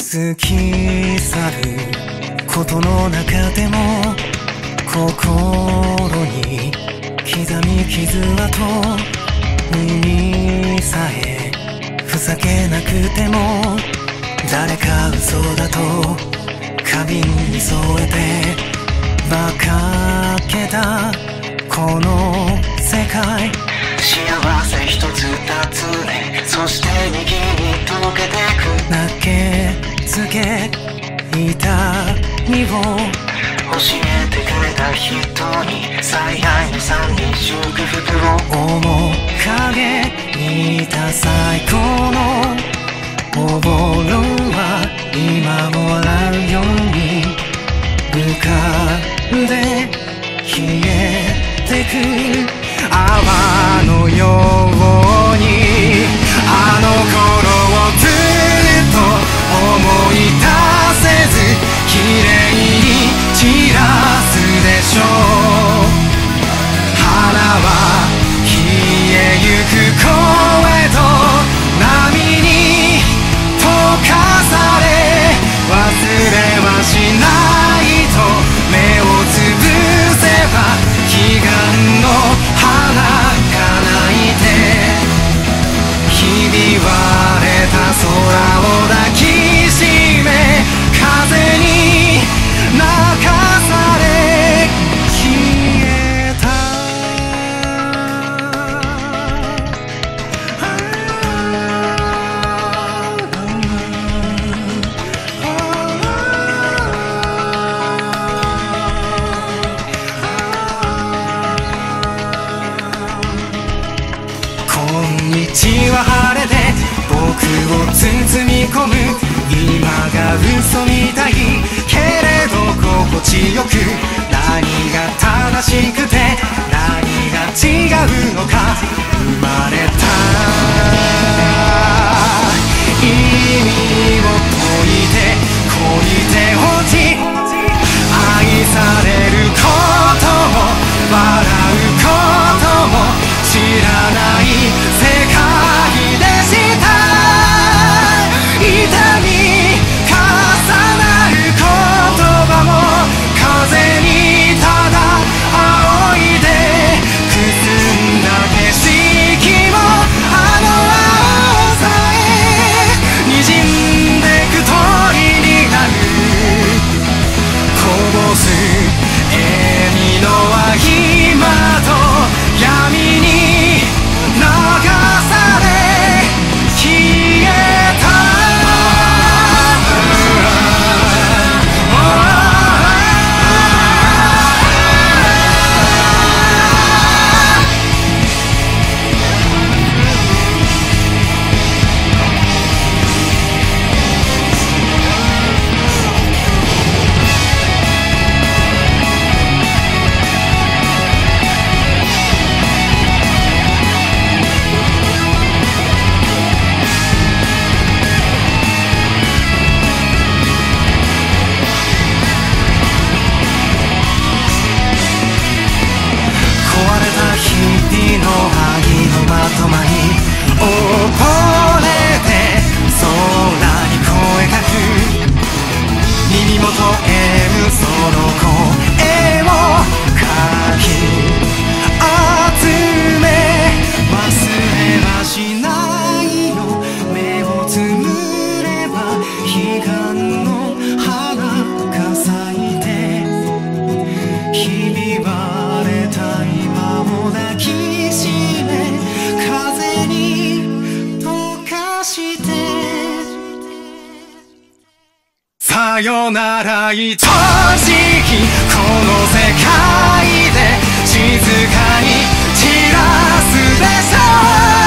過ぎ去ることの中でも心に刻み傷跡耳さえふざけなくても誰か嘘だと花瓶に添えて馬鹿げたこの世界幸せ一つ二つねそして右に届けてく投げつけ痛みを教えてくれた人に最愛の三人祝福を面影にいた最高のおぼろは今も笑うように浮かんで消えてく泡のようにあの頃をずっと思い出せず綺麗に散らすでしょう花は消えゆく声と波に溶かされ忘れはしないと目をつぶせば彼岸の花が泣いてひび割れた空を抱きしめ風に泣かされ消えたこんにちは晴れで僕を包み込む今が嘘みたいけれど心地よく何が正しくて何が違うのか生まれた意味を解いて恋で落ち愛されることも笑うことも知らない世界でした痛み重なる言葉も風にただ仰いでくすんだ景色もあの青さへ滲んでく鳥になるこぼす笑みの合間と闇に流され消えたさよなら愛しきこの世界で静かに散らすでしょう